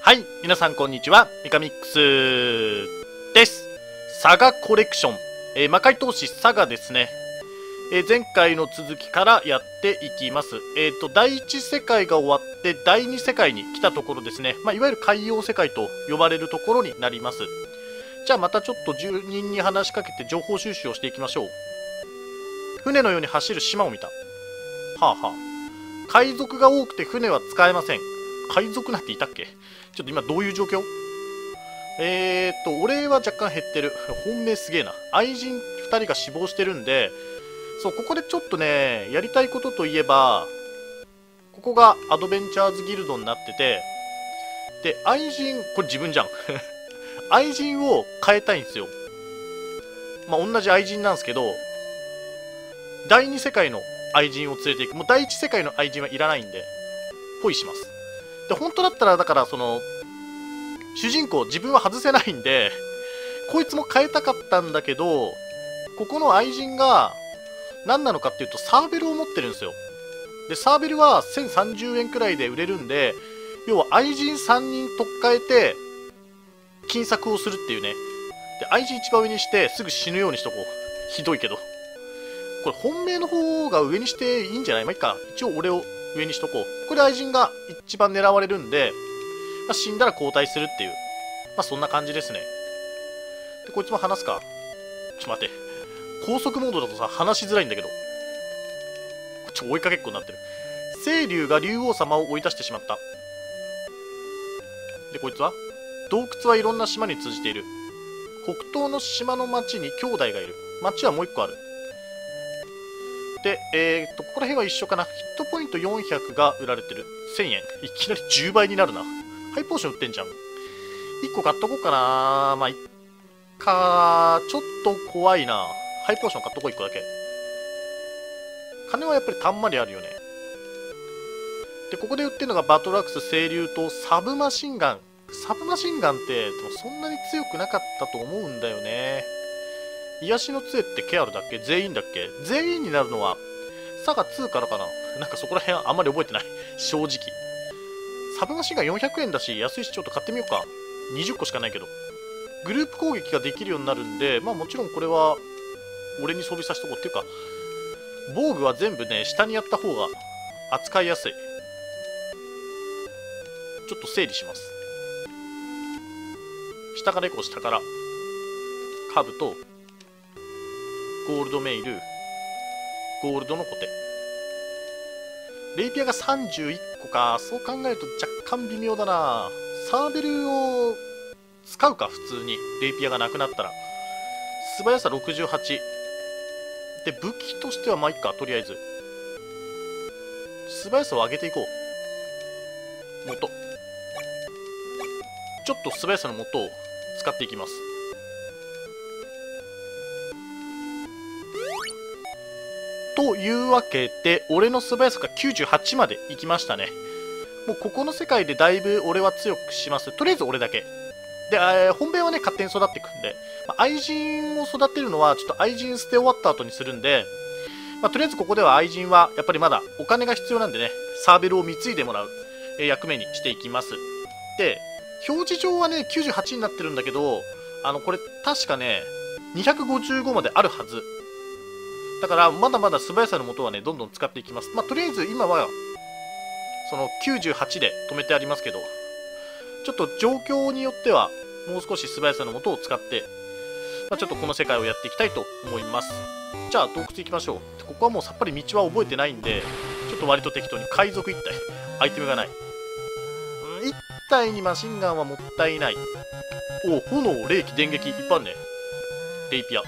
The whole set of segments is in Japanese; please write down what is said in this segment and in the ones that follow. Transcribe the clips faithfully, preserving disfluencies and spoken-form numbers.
はい、皆さんこんにちは、ミカミックスです。サガコレクション、えー、魔界闘士サガですね。えー、前回の続きからやっていきます。えっ、ー、と、第一世界が終わって、第二世界に来たところですね。まあ、いわゆる海洋世界と呼ばれるところになります。じゃあまたちょっと住人に話しかけて情報収集をしていきましょう。船のように走る島を見た。はあはあ。海賊が多くて船は使えません。海賊なんていたっけ？ちょっと今どういう状況？えーっと、俺は若干減ってる。本命すげえな。愛人ふたりが死亡してるんで、そう、ここでちょっとね、やりたいことといえば、ここがアドベンチャーズギルドになってて、で、愛人、これ自分じゃん。愛人を変えたいんですよ。まあ、同じ愛人なんですけど、第二世界の愛人を連れていく。もう第一世界の愛人はいらないんで、ポイします。で、本当だったら、だから、その、主人公、自分は外せないんで、こいつも変えたかったんだけど、ここの愛人が、何なのかっていうと、サーベルを持ってるんですよ。で、サーベルはせんさんじゅうえんくらいで売れるんで、要は愛人さんにん取っ替えて、金策をするっていうね。で、愛人一番上にして、すぐ死ぬようにしとこう。ひどいけど。これ、本命の方が上にしていいんじゃない？まあ、いいか。一応俺を上にしとこう。これで愛人が一番狙われるんで、まあ、死んだら交代するっていう。まあ、そんな感じですね。で、こいつも話すか。ちょっと待って。高速モードだとさ、話しづらいんだけど。ちょ、追いかけっこになってる。清流が竜王様を追い出してしまった。で、こいつは洞窟はいろんな島に通じている。北東の島の町に兄弟がいる。町はもう一個ある。で、えー、っと、ここら辺は一緒かな。ヒットポイントよんひゃくが売られてる。せんえん。いきなりじゅうばいになるな。ハイポーション売ってんじゃん。いっこ買っとこうかな。まあ、いっか、ちょっと怖いな。ハイポーション買っとこういっこだけ。金はやっぱりたんまりあるよね。で、ここで売ってるのがバトラックス、清流とサブマシンガン。サブマシンガンって、でもそんなに強くなかったと思うんだよね。癒しの杖ってケアルだっけ？全員だっけ？全員になるのは、サガツーからかな。なんかそこら辺あんまり覚えてない。正直。サブマシンガンよんひゃくえんだし、安いしちょっと買ってみようか。にじゅっこしかないけど。グループ攻撃ができるようになるんで、まあもちろんこれは、俺に装備させとこうっていうか、防具は全部ね、下にやった方が扱いやすい。ちょっと整理します。下からいこう、下から。カブと、ゴールドメイル、ゴールドのコテ。レイピアがさんじゅういっこか。そう考えると若干微妙だな。サーベルを使うか、普通に。レイピアがなくなったら。素早さろくじゅうはち。で、武器としてはまあいっか、とりあえず。素早さを上げていこう。元。ちょっと素早さの元を使っていきます。というわけで、俺の素早さがきゅうじゅうはちまで行きましたね。もうここの世界でだいぶ俺は強くします。とりあえず俺だけ。で、えー、本命はね、勝手に育っていくんで、まあ、愛人を育てるのは、ちょっと愛人捨て終わった後にするんで、まあ、とりあえずここでは愛人は、やっぱりまだお金が必要なんでね、サーベルを貢いでもらう、えー、役目にしていきます。で、表示上はね、きゅうじゅうはちになってるんだけど、あの、これ、確かね、にひゃくごじゅうごまであるはず。だから、まだまだ素早さの元はね、どんどん使っていきます。まあ、とりあえず今は、そのきゅうじゅうはちで止めてありますけど、ちょっと状況によっては、もう少し素早さの元を使って、まあ、ちょっとこの世界をやっていきたいと思います。じゃあ、洞窟行きましょう。ここはもうさっぱり道は覚えてないんで、ちょっと割と適当に海賊一体、アイテムがない。うん、一体にマシンガンはもったいない。お、炎、霊気、電撃、いっぱいあるね。レイピア。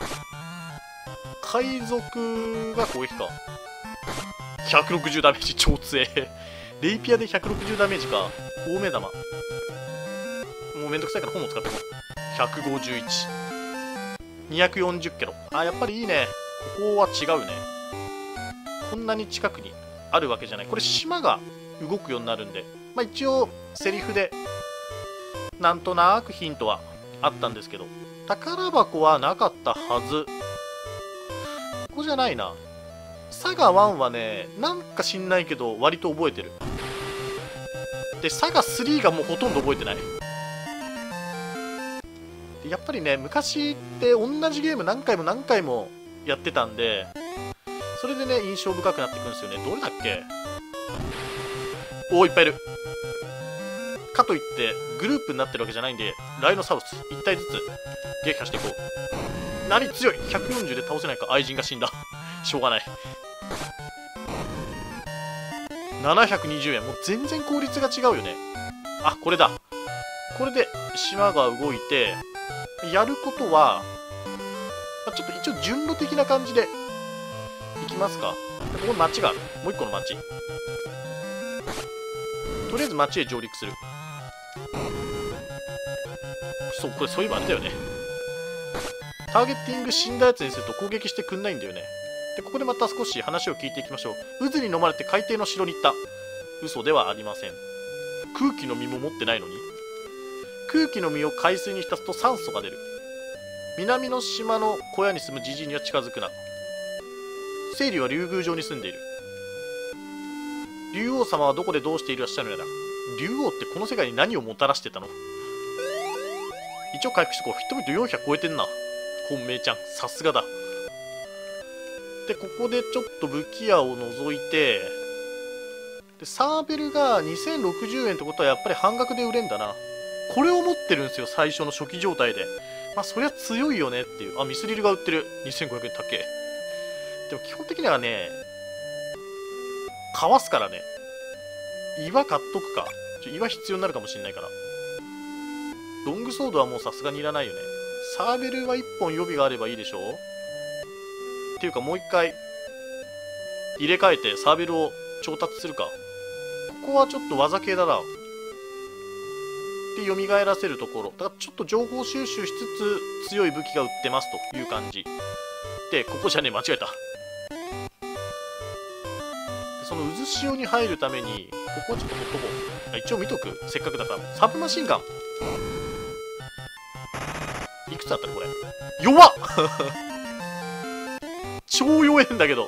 海賊が攻撃か。ひゃくろくじゅうダメージ、超強え。レイピアでひゃくろくじゅうダメージか。大目玉。もうめんどくさいから本を使ってこう。ひゃくごじゅういち。にひゃくよんじゅっキロ。あ、やっぱりいいね。ここは違うね。こんなに近くにあるわけじゃない。これ島が動くようになるんで。まあ一応、セリフで、なんとなくヒントはあったんですけど。宝箱はなかったはず。ここじゃないな。サガワンはね、なんか知んないけど、割と覚えてる。 でサガスリーがもうほとんど覚えてない。でやっぱりね、昔って同じゲーム何回も何回もやってたんで、それでね印象深くなってくるんですよね。どれだっけ。おお、いっぱいいる。かといってグループになってるわけじゃないんで、ライノサウルスいち体ずつ撃破していこう。何強い。ひゃくよんじゅうで倒せないか。愛人が死んだしょうがない。ななひゃくにじゅうえん、もう全然効率が違うよね。あ、これだ。これで島が動いて、やることはちょっと一応順路的な感じでいきますか。ここに町がある。もう一個の町、とりあえず町へ上陸する。そう、これそういえばあれだよね。ターゲッティング死んだやつにすると攻撃してくんないんだよね。で、ここでまた少し話を聞いていきましょう。渦に飲まれて海底の城に行った。嘘ではありません。空気の実も持ってないのに。空気の実を海水に浸すと酸素が出る。南の島の小屋に住むジジイには近づくな。清流は竜宮城に住んでいる。竜王様はどこでどうしているらっしゃるのやら。竜王ってこの世界に何をもたらしてたの。一応回復しとこう。ヒットビットよんひゃく超えてんな。本命ちゃん、さすがだ。で、ここでちょっと武器屋を除いて、でサーベルがにせんろくじゅうえんってことはやっぱり半額で売れんだな。これを持ってるんですよ、最初の初期状態で。まあそりゃ強いよねっていう。あ、ミスリルが売ってる。にせんごひゃくえん高え。でも基本的にはね、かわすからね。岩買っとくか。ちょ岩必要になるかもしれないから。ロングソードはもうさすがにいらないよね。サーベルはいっぽん予備があればいいでしょう。っていうかもう一回入れ替えてサーベルを調達するか。ここはちょっと技系だな。で、蘇らせるところ。だからちょっと情報収集しつつ強い武器が売ってますという感じ。で、ここじゃねえ、間違えた。その渦潮に入るために、ここはちょっとほっとこう。一応見とく。せっかくだから。サブマシンガン。いくつあったのこれ。弱っ超弱えんだけど。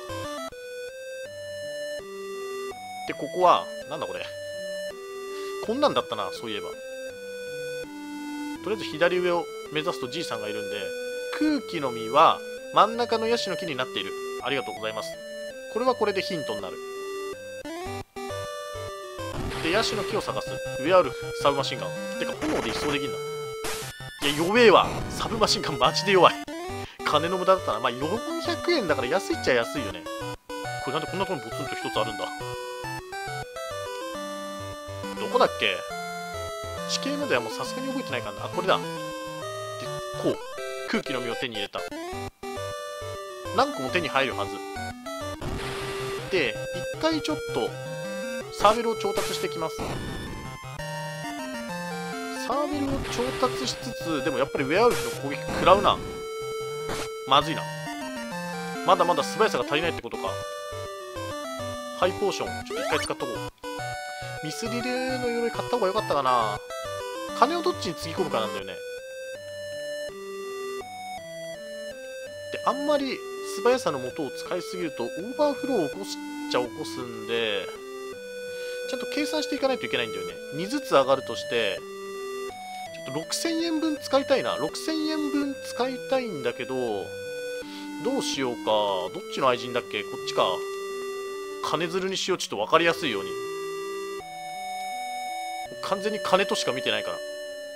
で、ここは、なんだこれ。こんなんだったな、そういえば。とりあえず左上を目指すとじいさんがいるんで、空気の実は真ん中のヤシの木になっている。ありがとうございます。これはこれでヒントになる。で、ヤシの木を探す。ウェアルフ、サブマシンガン。てか、炎で一掃できんな。いや、弱えわ。サブマシンガンマジで弱い。金の無駄だったな。まあ、よんひゃくえんだから安いっちゃ安いよね。これなんでこんなとこにポツンと一つあるんだ。どこだっけ。地形まではもうさすがに動いてないからな。あ、これだ。で、こう。空気の実を手に入れた。何個も手に入るはず。で、一回ちょっと、サーベルを調達してきます。サーベルを調達しつつ、でもやっぱりウェアウルフの攻撃食らうな。まずいな。まだまだ素早さが足りないってことか。ハイポーション、ちょっと一回使っとこう。ミスリルの鎧買った方が良かったかな。金をどっちにつぎ込むかなんだよね。で、あんまり素早さの元を使いすぎるとオーバーフローを起こしちゃ起こすんで、ちゃんと計算していかないといけないんだよね。にずつ上がるとして、ちょっとろくせんえんぶん使いたいな。ろくせんえんぶん使いたいんだけど、どうしようか。どっちの愛人だっけ。こっちか。金づるにしよう。ちょっと分かりやすいように。完全に金としか見てないから。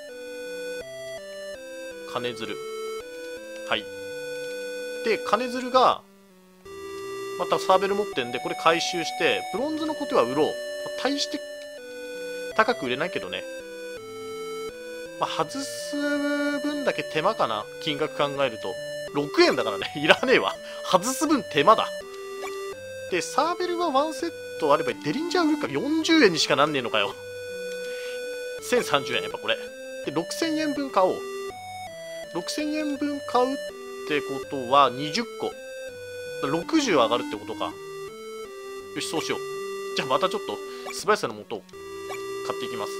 金づる。はい。で、金づるが、またサーベル持ってんで、これ回収して、ブロンズのことは売ろう。大して高く売れないけどね。まあ、外す分だけ手間かな。金額考えると。ろくえんだからね。いらねえわ。外す分手間だ。で、サーベルはワンセットあれば、デリンジャー売るかよんじゅうえんにしかなんねえのかよ。せんさんじゅうえん、やっぱこれ。で、ろくせんえんぶん買おう。ろくせんえんぶん買うってことはにじゅっこ。ろくじゅう上がるってことか。よし、そうしよう。じゃあまたちょっと素早さのもとを買っていきます。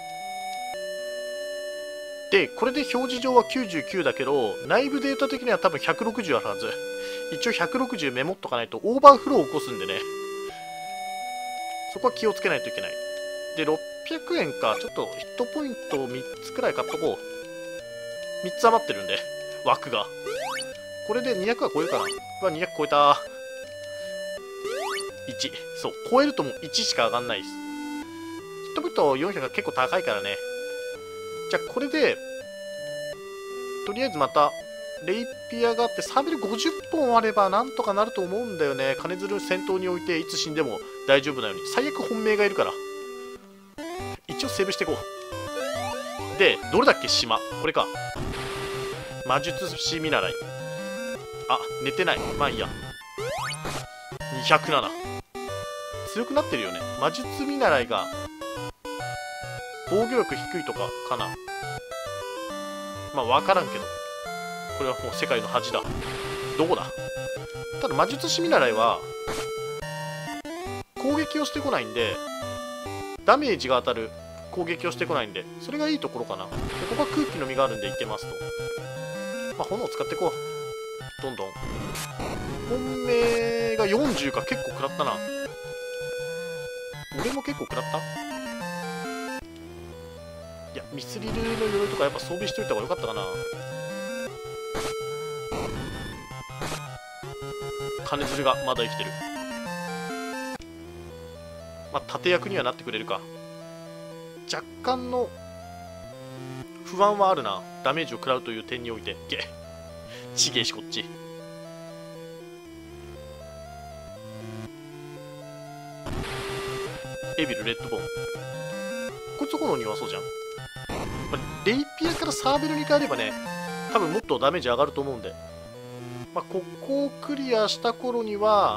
で、これで表示上はきゅうじゅうきゅうだけど、内部データ的には多分ひゃくろくじゅうあるはず。一応ひゃくろくじゅうメモっとかないとオーバーフローを起こすんでね。そこは気をつけないといけない。で、ろっぴゃくえんか。ちょっとヒットポイントをみっつくらい買っとこう。みっつ余ってるんで、枠が。これでにひゃくは超えるかな。うわ、にひゃく超えた。いち。そう、超えるともういちしか上がんないです。ヒットポイントよんひゃくが結構高いからね。じゃあこれで、とりあえずまた、レイピアがあって、サーベルごじゅっぽんあればなんとかなると思うんだよね。金鶴先頭に置いて、いつ死んでも大丈夫なように。最悪本命がいるから。一応セーブしていこう。で、どれだっけ島。これか。魔術師見習い。あ、寝てない。まあいいや。にひゃくなな。強くなってるよね。魔術見習いが、防御力低いとかかな。まあわからんけど。これはもう世界の恥だ。どこだ。ただ魔術師見習いは攻撃をしてこないんで、ダメージが当たる攻撃をしてこないんで、それがいいところかな。でここは空気の実があるんでいけますと。まあ炎を使っていこう。どんどん。本命がよんじゅうか。結構食らったな。俺も結構食らった。いや、ミスリルの鎧とかやっぱ装備しといた方がよかったかな。金鶴がまだ生きてる。まあ盾役にはなってくれるか。若干の不安はあるな。ダメージを食らうという点において。げちげえしこっち。エビルレッドボーン。こいつ炎に弱そうじゃん。まあ、レイピアからサーベルに変えればね、多分もっとダメージ上がると思うんで。まあ、ここをクリアした頃には、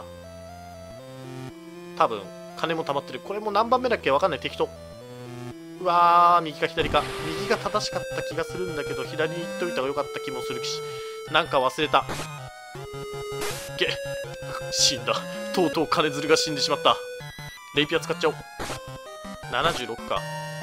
多分、金も溜まってる。これも何番目だっけわかんない。適当。うわー、右か左か。右が正しかった気がするんだけど、左に行っといた方がよかった気もするし。なんか忘れた。げ死んだ。とうとう金鶴が死んでしまった。レイピア使っちゃおう。ななじゅうろくか。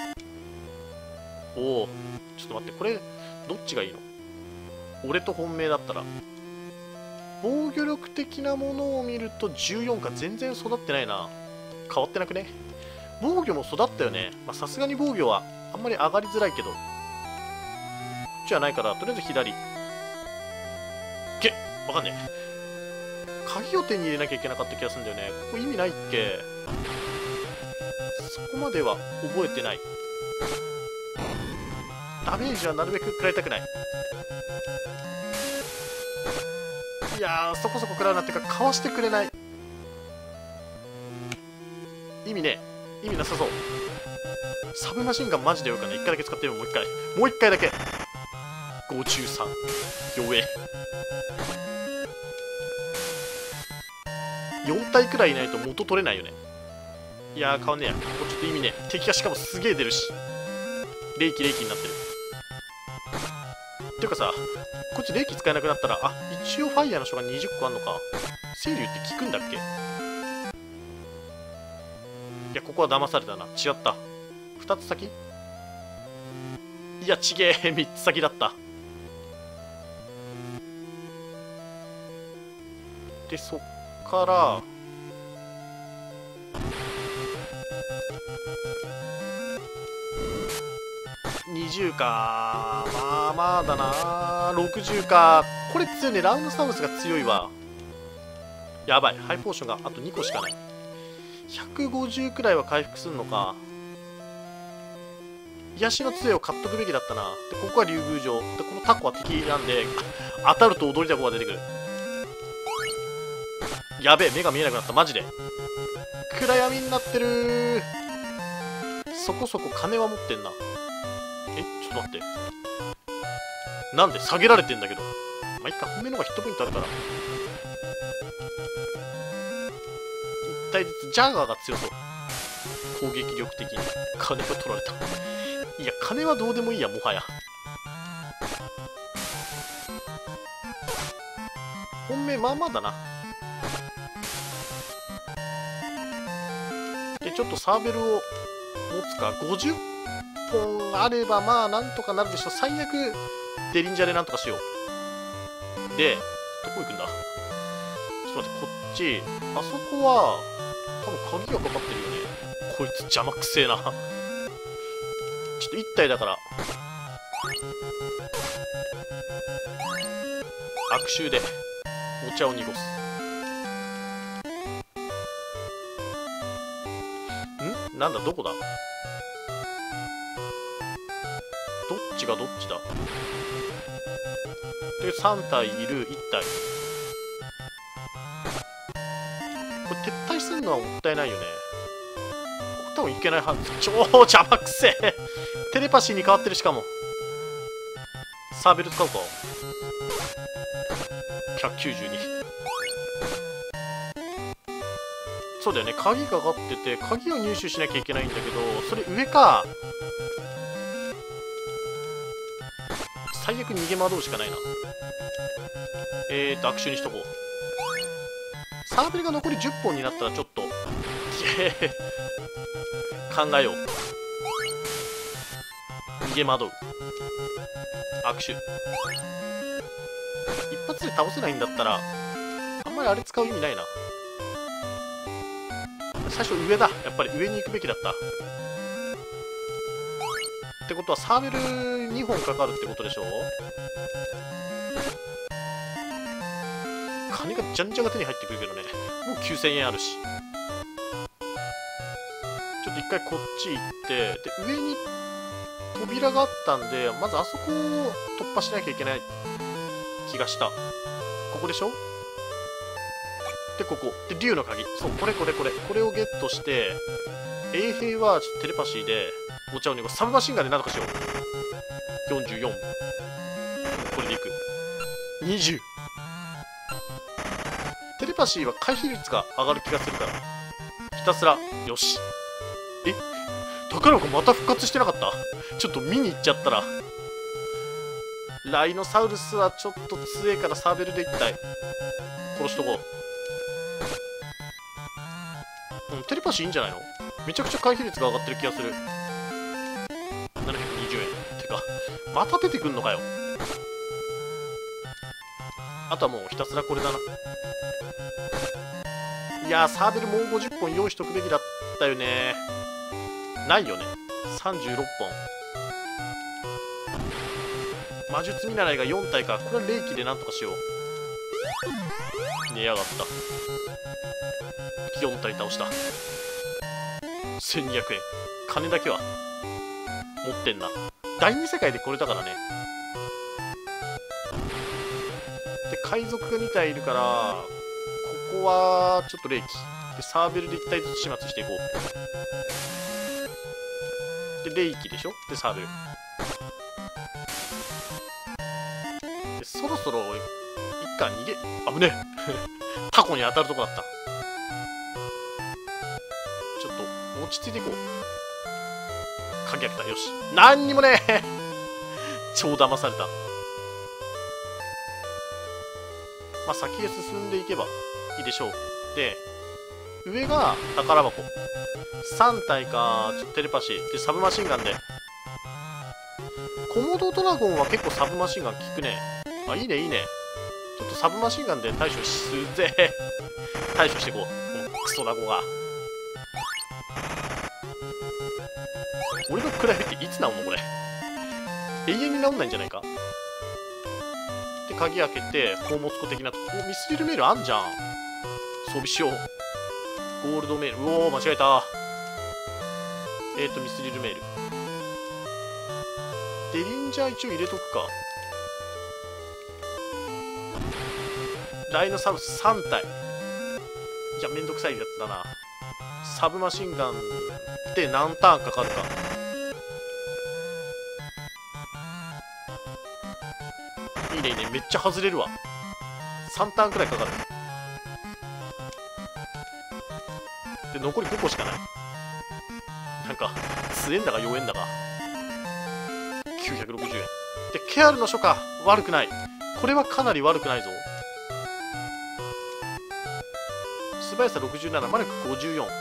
おお、ちょっと待って、これ、どっちがいいの？俺と本命だったら。防御力的なものを見るとじゅうよんか。全然育ってないな。変わってなくね？防御も育ったよね。まあさすがに防御はあんまり上がりづらいけど。こっちはないから、とりあえず左。げわかんねえ。鍵を手に入れなきゃいけなかった気がするんだよね。ここ意味ないっけ？そこまでは覚えてない。ダメージはなるべく食らいたくない。いやー、そこそこ食らうなってか、かわしてくれない。意味ねえ。意味なさそう。サブマシンガンマジでよかった。いっかいだけ使ってみよう。もういっかい。もういっかいだけ。ごじゅうさん。弱え。よん体くらいいないと元取れないよね。いやー、変わんねえや。これちょっと意味ねえ。敵がしかもすげえ出るし。霊気霊気になってる。ていうかさ、こっち霊気使えなくなったら、あ、一応ファイヤーの書がにじゅっこあんのか。清流って効くんだっけ？いや、ここは騙されたな。違った。ふたつ先？いや、ちげえ。みっつ先だった。で、そっから、にじゅうか。まあまあだな。ろくじゅうか。これ強いね。ラウンドサウルスが強いわ。やばい。ハイポーションがあとにこしかない。ひゃくごじゅうくらいは回復するのか。癒しの杖を買っとくべきだったな。で、ここは竜宮城。で、このタコは敵なんで、当たると踊りタコが出てくる。やべえ、目が見えなくなった。マジで。暗闇になってるー。そこそこ金は持ってんな。え、ちょっと待って。なんで下げられてんだけど。まあ、いっか。本命の方がヒットポイントあるから。いち体ずつ、ジャガーが強そう。攻撃力的に。金が取られた。いや、金はどうでもいいや、もはや。本命まあまあだな。で、ちょっとサーベルを持つか。ごじゅっぽんあればまあなんとかなるでしょう。最悪デリンジャーでなんとかしよう。で、どこ行くんだ？ちょっと待って、こっち。あそこは多分鍵がかかってるよね。こいつ邪魔くせえな。 といったいだから悪臭でお茶を濁す。んなんだ、どこだ、どっちがどっちだ。でさん体いる、いち体。これ撤退するのはもったいないよね。多分いけないはず。超邪魔くせえテレパシーに変わってる。しかもサーベル使うか。ひゃくきゅうじゅうに。そうだよね、鍵がかかってて鍵を入手しなきゃいけないんだけど、それ上か。最悪逃げ惑うしかないな。えーと悪臭にしとこう。サーベルが残りじゅっぽんになったらちょっと考えよう。逃げ惑う悪臭。一発で倒せないんだったらあんまりあれ使う意味ないな。最初上だ、やっぱり上に行くべきだった。ってことはサーベルにほんかかるってことでしょ。金がじゃんじゃんが手に入ってくるけどね。もうきゅうせんえんあるし。ちょっと一回こっち行って、で上に扉があったんで、まずあそこを突破しなきゃいけない気がした。ここでしょ。でここで竜の鍵、そうこれこれこれこれをゲットして、衛兵はちょっとテレパシーでお茶を濁す。サブマシンガンで何とかしよう。よんじゅうよん、これでいく。にじゅう。テレパシーは回避率が上がる気がするからひたすらよし。え、宝箱また復活してなかった。ちょっと見に行っちゃったら。ライノサウルスはちょっと強えからサーベルで一体殺しとこう。うん、テレパシーいいんじゃないの。めちゃくちゃ回避率が上がってる気がする。ななひゃくにじゅうえんてかまた出てくんのかよ。あとはもうひたすらこれだな。いやーサーベルもうごじゅっぽん用意しとくべきだったよね。ないよね。さんじゅうろっぽん。魔術見習いがよん体か。これは霊気でなんとかしよう。寝やがった。よん体倒した。せんにひゃくえん。金だけは持ってんな。だいに世界でこれだからね。で海賊がに体いるから、ここはちょっと霊気でサーベルでいち体ずつ始末していこう。で霊気でしょ。でサーベルでそろそろ一回逃げ。危ねえタコに当たるとこだった。ちょっと落ち着いていこう。鍵開けた。よし、何にもねえ超騙された。まあ先へ進んでいけばいいでしょう。で上が宝箱さん体か。ちょっとテレパシーでサブマシンガンで。コモドドラゴンは結構サブマシンガン効くね。あ、いいねいいね。ちょっとサブマシンガンで対処すぜ対処していこう。このクソダゴが。俺のクラゲっていつ治んのこれ。永遠に治んないんじゃないか。で鍵開けて宝物庫的なとこ。おミスリルメールあんじゃん。装備しよう。ゴールドメール。うおー間違えた。えっ、ー、とミスリルメール。デリンジャー一応入れとくか。ライノサウルスさん体。いやめんどくさいやつだな。サブマシンガンって何ターンかかるか。いいねいいね。めっちゃ外れるわ。さんターンくらいかかる。で残りごこしかない。なんか強えんだか弱えんだか。きゅうひゃくろくじゅうえんでケアルの書か。悪くない。これはかなり悪くないぞ。素早さろくじゅうなな、魔力ごじゅうよん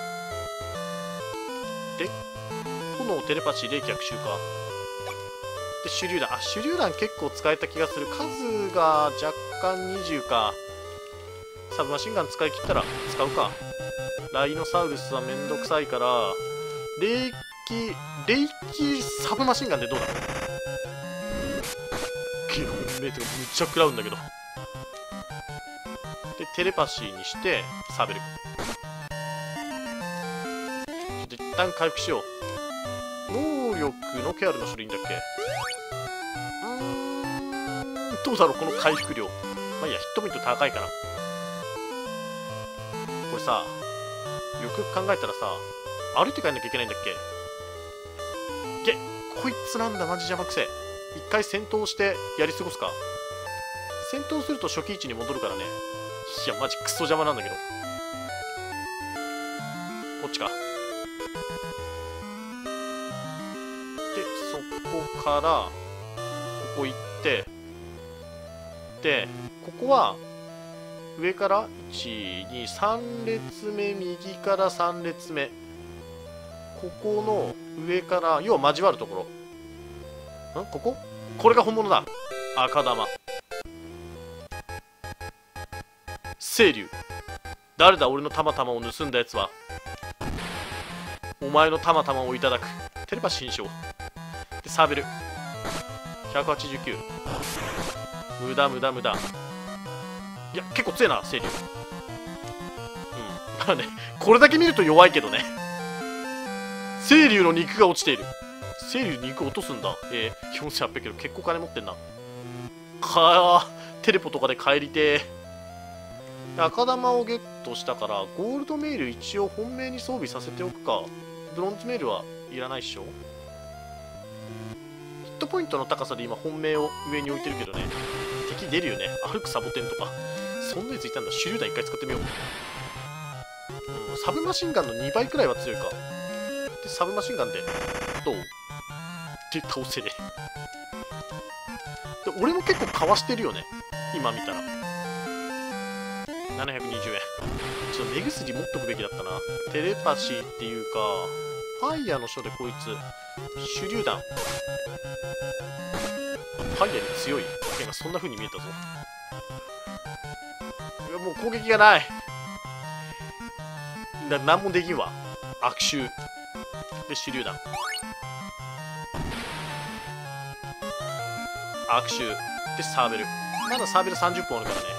で炎テレパシー冷却集か。で手榴弾。あ手榴弾結構使えた気がする。数が若干にじゅうか。サブマシンガン使い切ったら使うか。ライノサウルスはめんどくさいから霊気霊気サブマシンガンでどうだ。け本命とかむっちゃ食らうんだけど。でテレパシーにしてサーベル。ちょっと一旦回復しよう。能力のケアルの種類いいんだっけ。うーんどうだろうこの回復量。まあいいや、ヒットポイント高いから。これさ、よくよく考えたらさ、歩いて帰んなきゃいけないんだっけ。げこいつなんだ、マジ邪魔くせえ。一回戦闘してやり過ごすか。戦闘すると初期位置に戻るからね。いやマジクソ邪魔なんだけど。こっちか。でそこからここ行って、でここは上からいちにさん列目、右からさん列目、ここの上から要は交わるところん、こここれが本物だ。赤玉清流。誰だ俺のたまたまを盗んだやつは。お前のたまたまをいただく。テレパシーにしよう。でサーベルひゃくはちじゅうきゅう。無駄無駄無駄。いや結構強えな清流。うんまあね、これだけ見ると弱いけどね。清流の肉が落ちている。清流肉落とすんだ。えー、よんせんはっぴゃくキロ結構金持ってんな。かーテレポとかで帰りてー。赤玉をゲットしたからゴールドメール一応本命に装備させておくか。ブロンズメールはいらないっしょ。ヒットポイントの高さで今本命を上に置いてるけどね、敵出るよね。歩くサボテンとかそんなやついたんだ。手榴弾一回使ってみよう。うん、サブマシンガンのにばいくらいは強いか。でサブマシンガンでどうで倒せねえ。で俺も結構かわしてるよね今見たら。ななひゃくにじゅうえん。ちょっと目薬持っとくべきだったな。テレパシーっていうかファイヤーの書でこいつ手榴弾。ファイヤーに強い。今そんな風に見えたぞ。いやもう攻撃がない。な何もできんわ。悪臭で手榴弾悪臭でサーベル。まだサーベルさんじゅっぽんあるからね。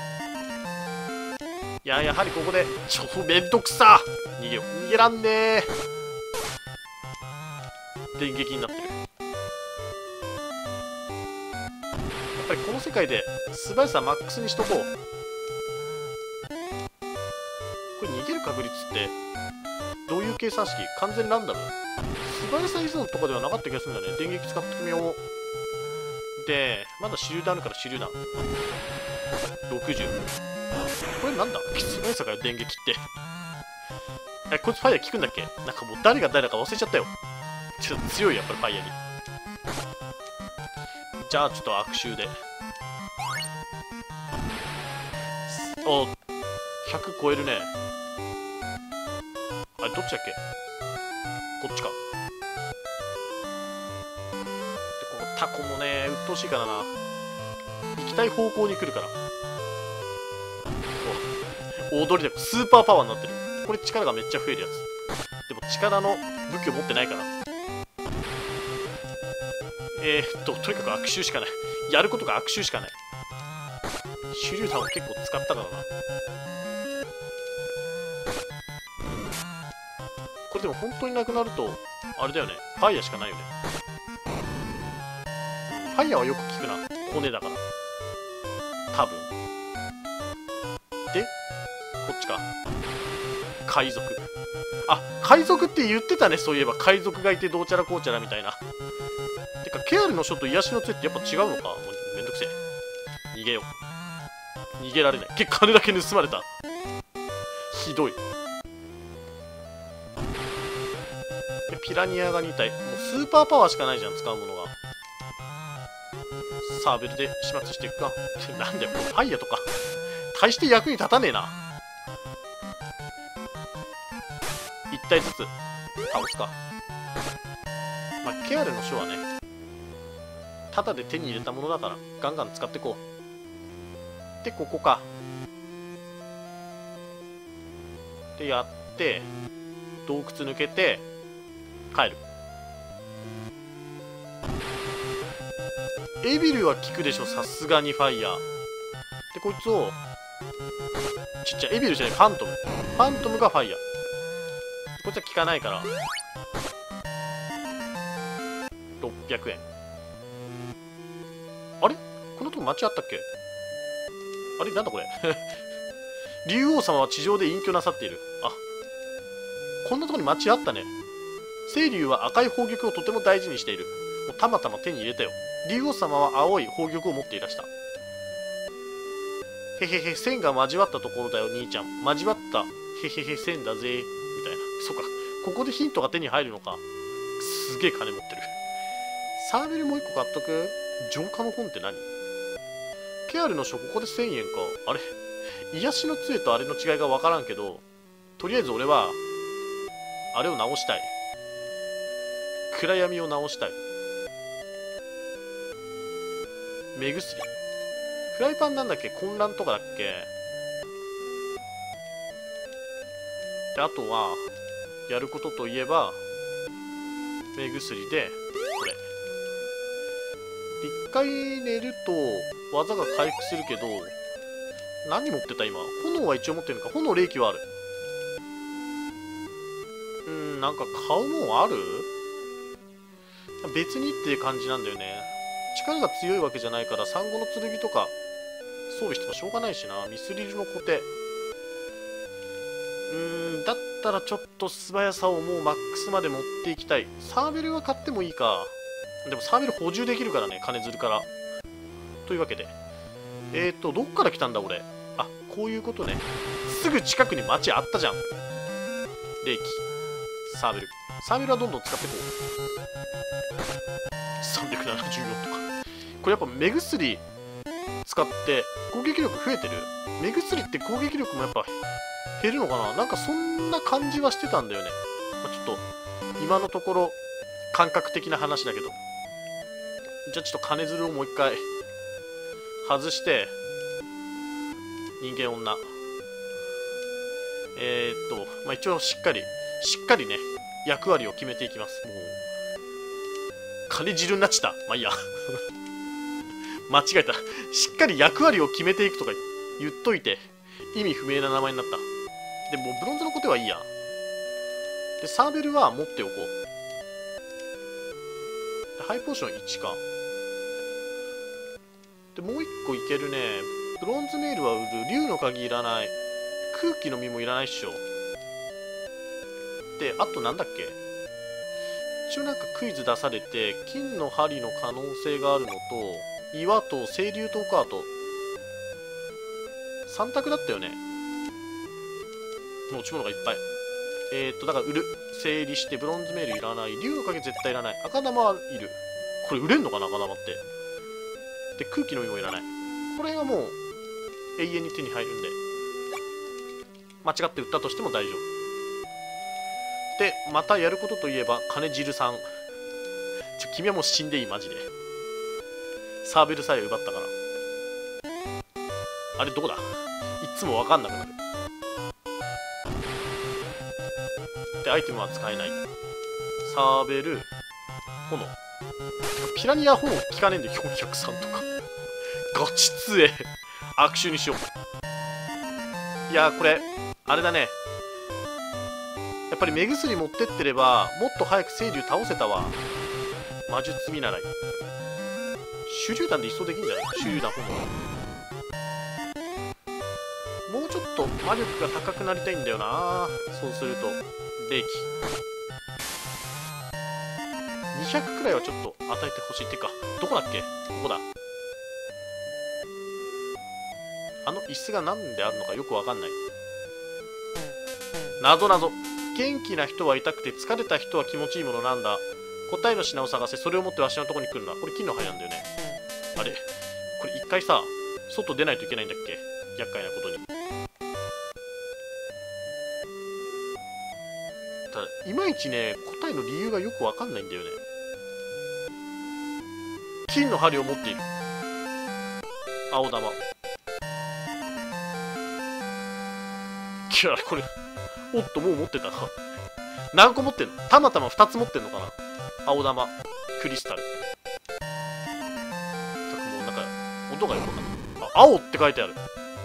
いややはりここでちょっとめんどくさ。逃げよう。逃げらんねえ。電撃になってる。やっぱりこの世界で素早さマックスにしとこう。これ逃げる確率ってどういう計算式。完全ランダム。素早さ依存とかではなかった気がするんだね。電撃使ってみよう。でまだ手榴弾あるから手榴弾ろくじゅう。これなんだ素早さかよ電撃ってえ。こいつファイヤー効くんだっけ。なんかもう誰が誰だか忘れちゃったよ。ちょっと強いやっぱりファイヤーに。じゃあちょっと悪臭でおひゃく超えるね。あれどっちだっけ。こっちか。でこのタコもね鬱陶しいからな。行きたい方向に来るから。踊りでスーパーパワーになってる。これ力がめっちゃ増えるやつ。でも力の武器を持ってないから。えー、っととにかく悪臭しかない。やることが悪臭しかない。手榴弾を結構使ったからな。これでも本当になくなるとあれだよね。ファイヤーしかないよね。ファイヤーはよく効くな。骨だから多分。でこっちか。海賊。あ海賊って言ってたね。そういえば海賊がいてどうちゃらこうちゃらみたいな。てかケアルの書と癒しの杖ってやっぱ違うのか。もうめんどくせえ。逃げよう。逃げられない。結構金だけ盗まれた。ひどい。でピラニアがに体。もうスーパーパワーしかないじゃん使うものが。サーベルで始末していくか。なんだよこのファイヤーとか大して役に立たねえな。いち体ずつ倒すか。まあケアルの書はねタダで手に入れたものだからガンガン使ってこう。でここか。でやって洞窟抜けて帰る。 エビルは効くでしょ、さすがにファイヤーで。こいつをちっちゃいエビルじゃない、ファントムファントムがファイヤー。こいつは効かないからろっぴゃくえん。あれ、このとこ間違ったっけ。あれなんだこれ竜王様は地上で隠居なさっている。あ、こんなとこに間違ったね。青龍は赤い宝玉をとても大事にしている。もうたまたま手に入れたよ。竜王様は青い宝玉を持っていらした。へへへ、線が交わったところだよ兄ちゃん。交わった。へへへ、線だぜみたいな。そうか、ここでヒントが手に入るのか。すげえ金持ってる。サーベルもう一個買っとく。浄化の本って何。ケアルの書、ここでせんえんか。あれ、癒しの杖とあれの違いが分からんけど、とりあえず俺はあれを直したい。暗闇を直したい。目薬。フライパンなんだっけ、混乱とかだっけ。で、あとはやることといえば目薬でこれ一回寝ると技が回復するけど、何持ってた今。炎は一応持ってるのか。炎霊気はある。うーん、なんか買うもんある。別にっていう感じなんだよね。力が強いわけじゃないから産後の剣とか装備してもしょうがないしな。ミスリルのコテ、うーん、だったらちょっと素早さをもうマックスまで持っていきたい。サーベルは買ってもいいか。でもサーベル補充できるからね、金づるから。というわけで、えーとどっから来たんだ俺。あ、こういうことね。すぐ近くに町あったじゃん。霊気、サーベル。サーベルはどんどん使っていこう。さんびゃくななじゅうよんとか。これやっぱ目薬使って攻撃力増えてる。目薬って攻撃力もやっぱ減るのかな。なんかそんな感じはしてたんだよね。まあ、ちょっと今のところ感覚的な話だけど。じゃあちょっと金づるをもう一回外して、人間女えー、っとまあ一応しっかりしっかりね役割を決めていきます。もう金汁になっちゃった。まあいいや間違えた。しっかり役割を決めていくとか言っといて意味不明な名前になった。でもブロンズのことはいいや。でサーベルは持っておこう。でハイポーションいちか。でもういっこいけるね。ブロンズメールは売る。竜の鍵いらない。空気の実もいらないっしょ。であとなんだっけ。一応なんかクイズ出されて金の針の可能性があるのと岩と清流とカートさん択だったよね。持ち物がいっぱい。えー、っとだから売る。整理してブロンズメールいらない。竜の鍵絶対いらない。赤玉はいる。これ売れんのかな赤玉って。で空気の実もいらない。これがもう永遠に手に入るんで間違って売ったとしても大丈夫で、またやることといえば金汁さん。ちょ君はもう死んでいいマジで。サーベルさえ奪ったから。あれどこだ。いっつも分かんなくなる。でアイテムは使えない。サーベル炎。ピラニア炎効かねえんでよんひゃくさんとかガチ強え悪臭にしよう。いやーこれあれだね。やっぱり目薬持ってってればもっと早く清流倒せたわ。魔術見習い手榴弾で一掃できんじゃない。手榴弾炎。もうちょっと魔力が高くなりたいんだよな。そうすると霊気にひゃくくらいはちょっと与えてほしい。ってかどこだっけ。ここだ。あの椅子が何であるのかよくわかんない。なぞなぞ。元気な人は痛くて疲れた人は気持ちいいものなんだ。答えの品を探せ。それを持ってわしのとこに来るんだ。これ金の針なんだよね。あれこれ一回さ外出ないといけないんだっけ。厄介なことに。ただいまいちね答えの理由がよくわかんないんだよね。金の針を持っている。青玉。いやこれおっともう持ってたな。何個持ってんの。たまたまふたつ持ってんのかな。青玉クリスタル度がよくわかんない。あ、青って書いてある。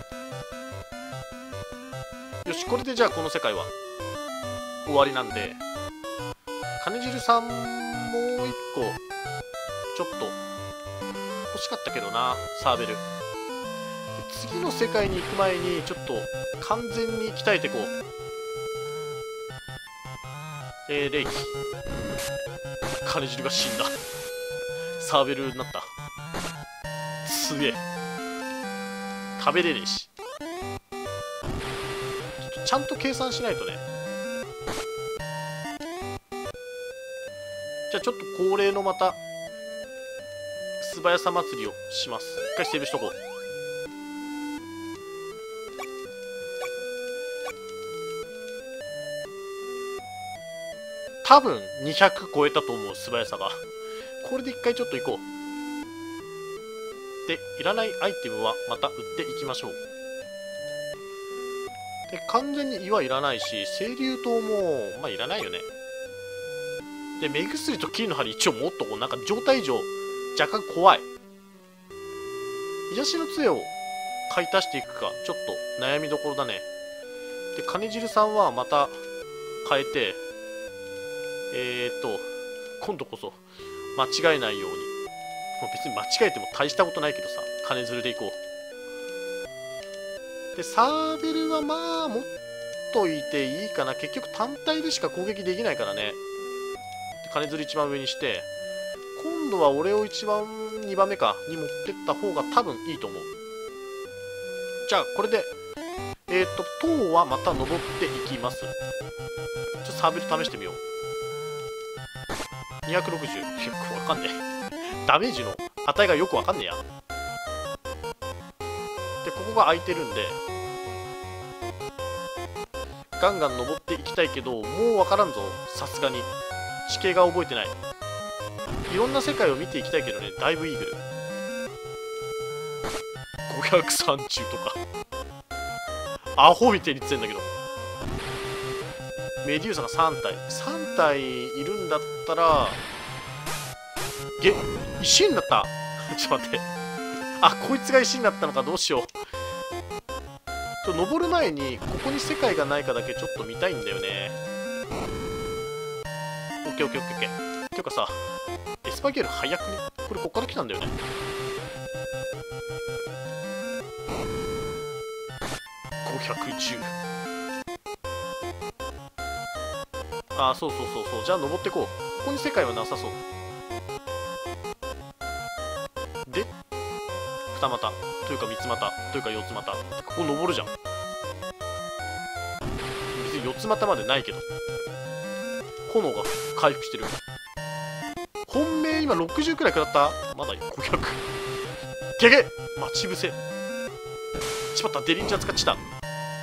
よし、これでじゃあこの世界は終わりなんで、金汁さんもう一個ちょっと欲しかったけどな、サーベル。で次の世界に行く前にちょっと完全に鍛えていこう。えー、霊気。金汁が死んだ。サーベルになった。すげえ。食べれねえし。ちょっとちゃんと計算しないとね。じゃあちょっと恒例のまた素早さ祭りをします。一回セーブしとこう。多分にひゃく超えたと思う、素早さが。これで一回ちょっと行こう。で、いらないアイテムはまた売っていきましょう。で、完全に岩いらないし、清流刀も、まあいらないよね。で、目薬と金の針一応持っとこう。なんか状態上、若干怖い。癒しの杖を買い足していくか、ちょっと悩みどころだね。で、金汁さんはまた変えて、えーっと、今度こそ間違えないように。もう別に間違えても大したことないけどさ、金づるでいこう。で、サーベルはまあ持っといていいかな。結局単体でしか攻撃できないからね。で、金づる一番上にして、今度は俺を一番にばんめかに持ってった方が多分いいと思う。じゃあこれで、えーっと、塔はまた登っていきます。ちょっとサーベル試してみよう。にひゃくろくじゅう。よくわかんねえ。ダメージの値がよくわかんねえや。で、ここが空いてるんで、ガンガン登っていきたいけど、もうわからんぞ。さすがに。地形が覚えてない。いろんな世界を見ていきたいけどね、だいぶイーグル。ごひゃくさんじゅうとか。アホみてえに言ってんだけど。メデューサがさん体。さん体いるんだったら、げ、石になった。ちょっと待って。あ、こいつが石になったのか、どうしよう。と登る前に、ここに世界がないかだけちょっと見たいんだよね。オッケーオッケーオッケーオッケー。ていうかさ、エスパゲール早くね。これこっから来たんだよね。ごひゃくじゅう。ああ、そうそうそうそう。じゃあ登ってこう。ここに世界はなさそう。で、二股。というか三つ股。というか四つ股。ここ登るじゃん。別に四つ股までないけど。炎が回復してる。本命今ろくじゅうくらい食らった。まだごひゃく。ゲゲ待ち伏せ。しまった。デリンジャー使っちゃった。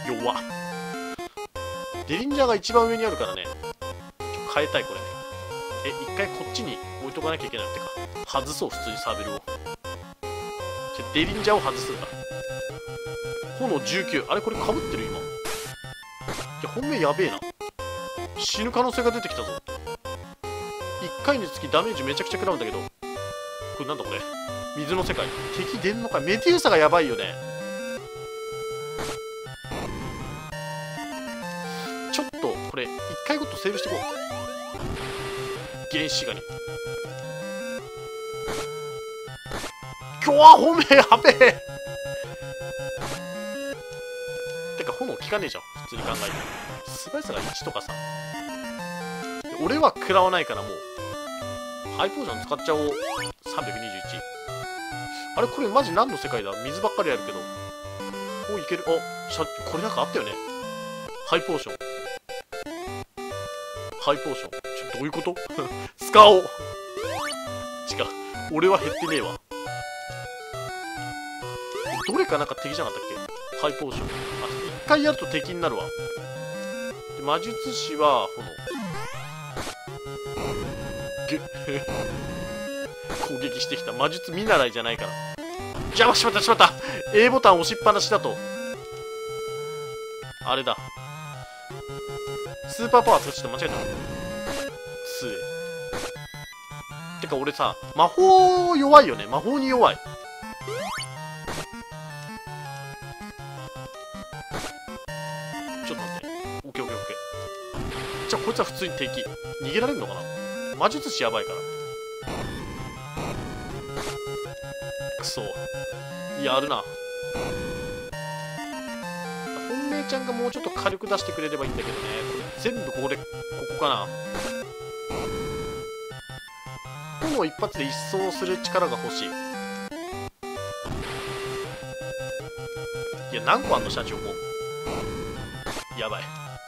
弱っ。デリンジャーが一番上にあるからね。変えたいこれ。え、一回こっちに置いとかなきゃいけないってか。外そう、普通にサーベルを。じゃ、デリンジャーを外すんだ。炎じゅうきゅう。あれこれ被ってる今。いや、本命やべえな。死ぬ可能性が出てきたぞ。いっかいにつきダメージめちゃくちゃ食らうんだけど。これなんだこれ。水の世界。敵出んのか。メデューサがやばいよね。ちょっと、これ、いっかいごとセーブしていこう。原始ガニ。今日は本命やべえ。てか炎効かねえじゃん、普通に考えて。素早さがいちとかさ。俺は食らわないからもうハイポーション使っちゃおう。さんびゃくにじゅういち。あれこれマジ何の世界だ。水ばっかりあるけど。おいける。あ、しゃこれなんかあったよね。ハイポーション。ハイポーション。ちょっとどういうこと使おう。違う。俺は減ってねえわ。どれかなんか敵じゃなかったっけ。ハイポーション。あ、一回やると敵になるわ。で魔術師は炎。げ攻撃してきた。魔術見習いじゃないから。邪魔しまったしまった。 A ボタン押しっぱなしだとあれだ。スーパーパワー使っちゃった。間違えた。つえ。てか俺さ、魔法弱いよね。魔法に弱い。 いつは普通に敵。逃げられるのかな。魔術師やばいからくそ。やるな。本命ちゃんがもうちょっと火力出してくれればいいんだけどね。これ全部ここでここかな。炎一発で一掃する力が欲しい。いや、何個あんのシャチホコ。やばい。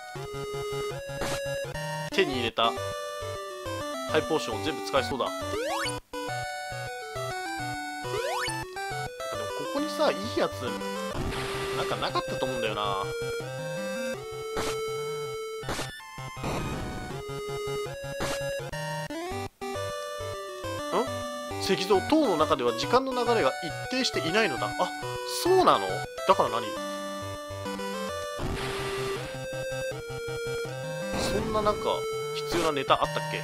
手に入れたハイポーションを全部使えそうだ。なんかでもここにさ、いいやつなんかなかったと思うんだよな。石像塔の中では時間の流れが一定していないのだ。あ、そうなの？だから何？そんななんか必要なネタあったっけ？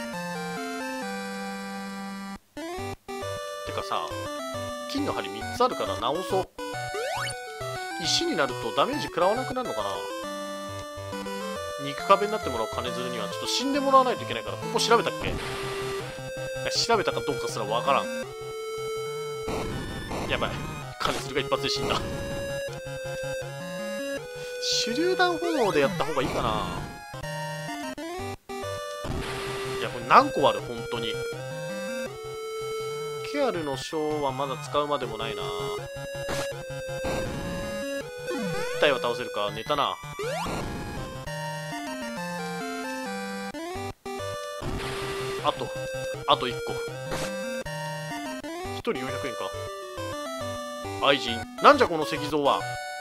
てかさ、金の針みっつあるから直そう。石になるとダメージ食らわなくなるのかな。肉壁になってもらう金づるにはちょっと死んでもらわないといけないから、ここ調べたっけ？調べたかどうかすらわからん。やばい、金づるが一発で死んだ。手榴弾炎でやった方がいいかな。いや、これ何個ある本当に。ケアルの章はまだ使うまでもないな。いち体は倒せるか。寝たな。あとあといっこ。ひとりよんひゃくえんか。愛人なんじゃこの石像は。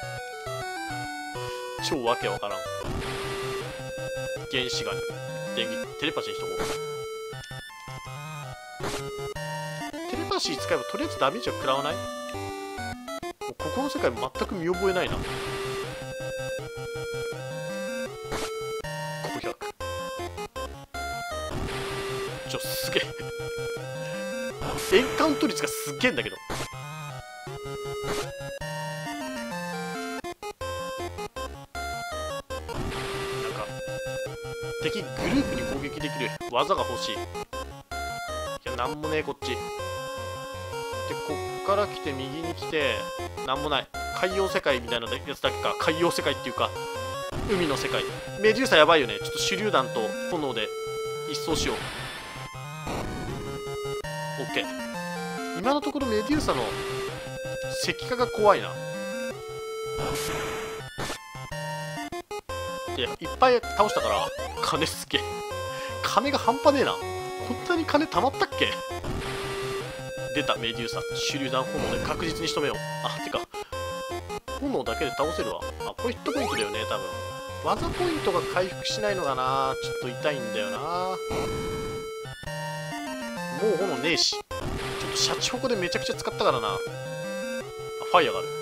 超わけわからん。原子ガニ電気テレパシーにしとこう。テレパシー使えばとりあえずダメージは食らわない。もうここの世界全く見覚えないな。ごひゃく。ちょすげえエンカウント率がすっげえんだけど。なんか敵グループに攻撃できる技が欲しい。いや、なんもねえこっちで。こっから来て右に来てなんもない。海洋世界みたいなやつだけか。海洋世界っていうか海の世界。メデューサやばいよね。ちょっと手榴弾と炎で一掃しよう。オッケー。今のところメデューサの石化が怖いな。いや、いっぱい倒したから金すげえ。金が半端ねえな。こんなに金貯まったっけ。出たメデューサ。手榴弾炎で確実に仕留めよう。あ、てか炎だけで倒せるわ。あ、これヒットポイントだよね多分。技ポイントが回復しないのがな、ちょっと痛いんだよな。もう炎ねえし。ちょっとシャチホコでめちゃくちゃ使ったからな。あ、ファイヤーがある。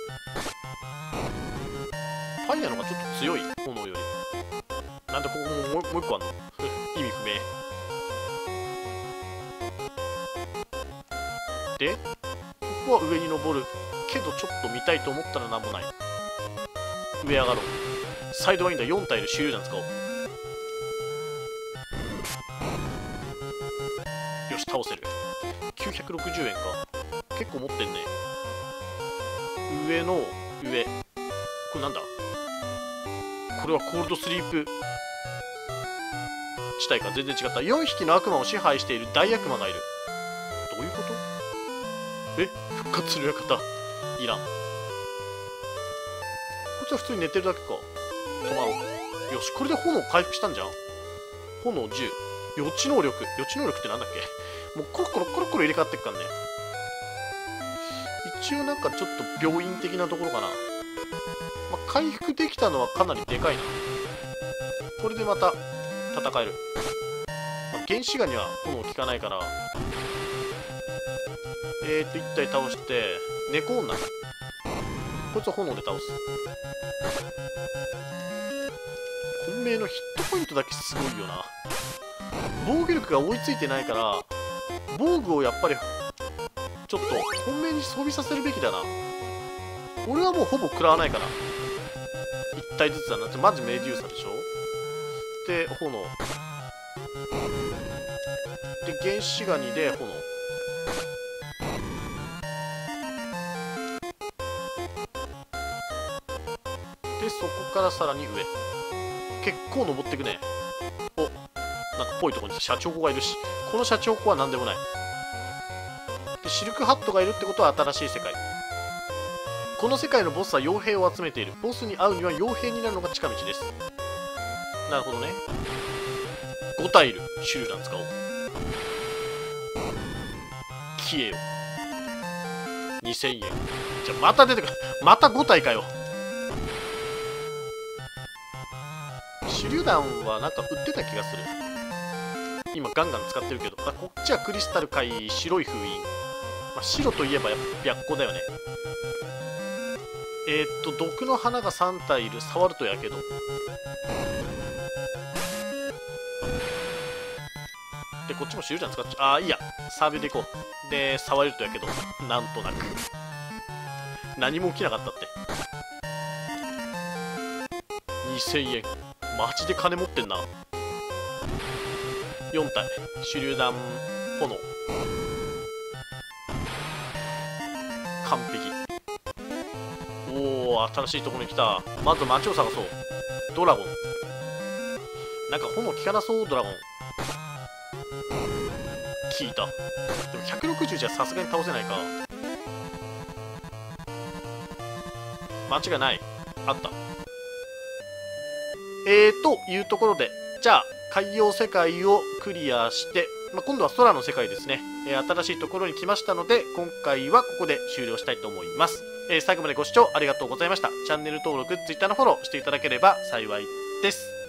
ファイヤーの方がちょっと強い炎より。なんでここももう一個あんの意味不明で。ここは上に登るけどちょっと見たいと思ったらなんもない。上上がろう。サイドワインダーよん体で手榴弾使おう。よし、倒せる。きゅうひゃくろくじゅうえんか。結構持ってんね。上の上。これなんだ。これはコールドスリープ地帯か。全然違った。よんひきの悪魔を支配している大悪魔がいる。どういうこと？え、復活の館いらん。こいつは普通に寝てるだけか。止まろう。よし、これで炎回復したんじゃん。炎じゅう。予知能力。予知能力ってなんだっけ。もうコロコロコロコロ入れ替わってっからね。一応なんかちょっと病院的なところかな。まあ、回復できたのはかなりでかいな。これでまた戦える。まあ、原子ガニは炎効かないから、えーっといち体倒して猫女、こいつは炎で倒す。本命のヒットポイントだけすごいよな。防御力が追いついてないから、防具をやっぱりちょっと本命に装備させるべきだな。俺はもうほぼ食らわないから。いち体ずつだなって。まずメデューサでしょ。 して炎で、原始ガニで炎で、そこからさらに上、結構登っていくね。お、なんかぽいところにシャチホコがいるし、このシャチホコは何でもない。で、シルクハットがいるってことは新しい世界。この世界のボスは傭兵を集めている。ボスに会うには傭兵になるのが近道です。なるほどね。ご体いる。手榴弾使おう。消えよ。にせんえん。じゃあまた出てくる。またご体かよ。手榴弾はなんか売ってた気がする。今ガンガン使ってるけど。あ、こっちはクリスタル界白い封印。まあ、白といえばやっぱ白虎だよね。えー、っと、毒の花がさん体いる。触るとやけど。で、こっちも手榴弾使っちゃう。ああ、いいや。サービルでいこう。で、触れるとやけど。なんとなく。何も起きなかったって。にせんえん。マジで金持ってんな。よん体。手榴弾、炎。完璧。おお、新しいところに来た。まず街を探そう。ドラゴン。なんか炎効かなそう、ドラゴン。効いた。でもひゃくろくじゅうじゃさすがに倒せないか。街がない。あった。えーというところで、じゃあ海洋世界をクリアして、まあ、今度は空の世界ですね、えー、新しいところに来ましたので、今回はここで終了したいと思います。えー、最後までご視聴ありがとうございました。チャンネル登録、Twitter のフォローしていただければ幸いです。